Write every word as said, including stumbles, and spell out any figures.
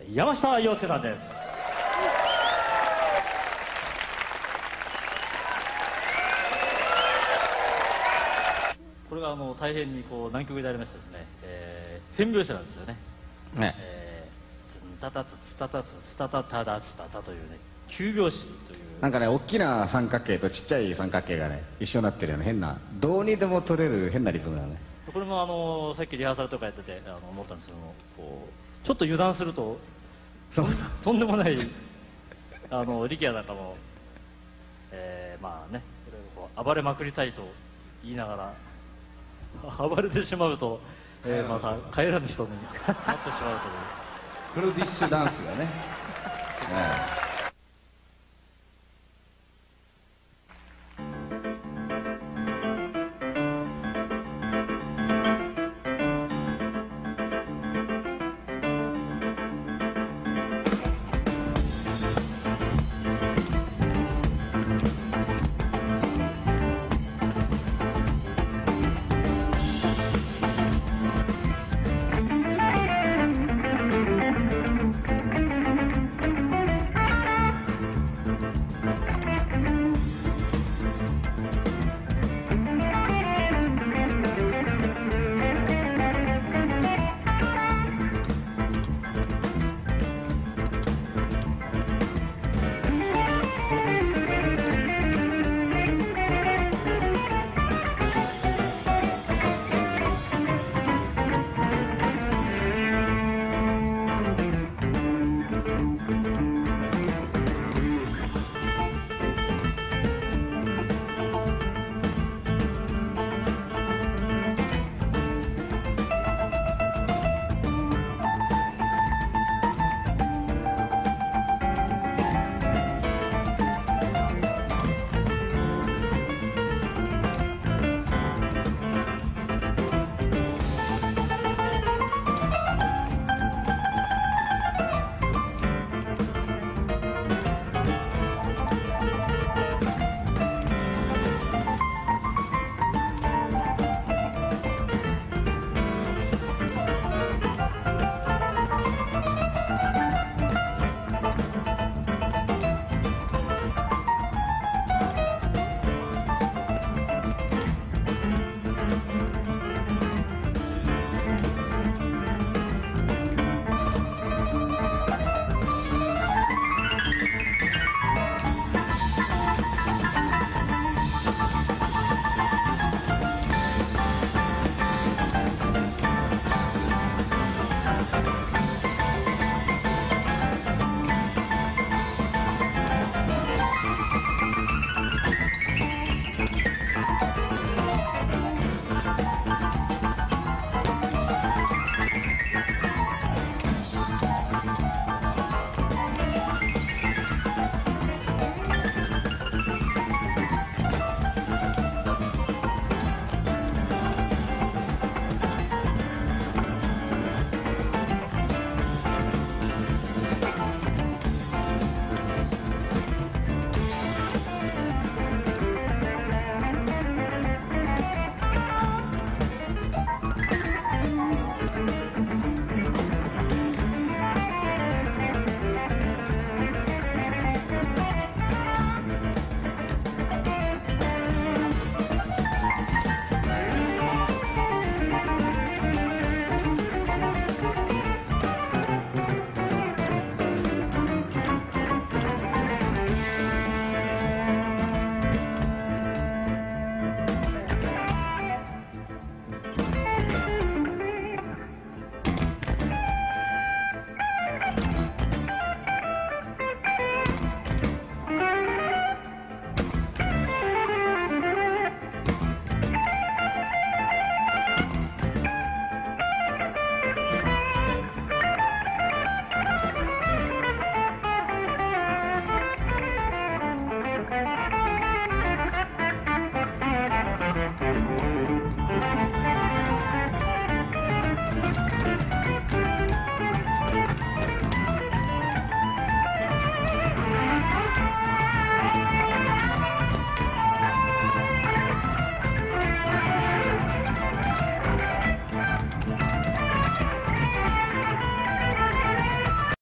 山下洋介さんです。これがあの大変にこう難曲でありましてですね、えー、変拍子なんですよね。ね、えー、ツンタタツツタタツツタタタダツタタというね、急拍子という。 なんかね、大きな三角形とちっちゃい三角形がね一緒になってるような変な、どうにでも取れる変なリズムだね。 これもあのさっきリハーサルとかやっててあの思ったんですけども、こうちょっと油断するとそうそうとんでもないあの力也なんかも、えー、まあね、これをこう暴れまくりたいと言いながら暴れてしまうと、えー、また帰らぬ人になってしまうというクルディッシュダンスがね、ね